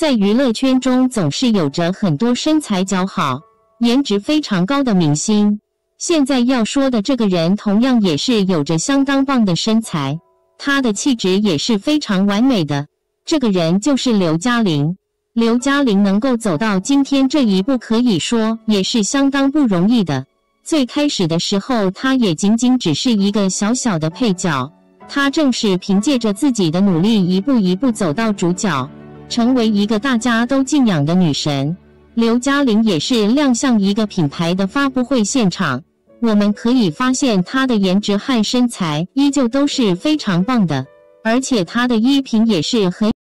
在娱乐圈中总是有着很多身材姣好、颜值非常高的明星。现在要说的这个人同样也是有着相当棒的身材，他的气质也是非常完美的。这个人就是刘嘉玲。刘嘉玲能够走到今天这一步，可以说也是相当不容易的。最开始的时候，她也仅仅只是一个小小的配角，她正是凭借着自己的努力，一步一步走到主角，成为一个大家都敬仰的女神。刘嘉玲也是亮相一个品牌的发布会现场，我们可以发现她的颜值和身材依旧都是非常棒的，而且她的衣品也是很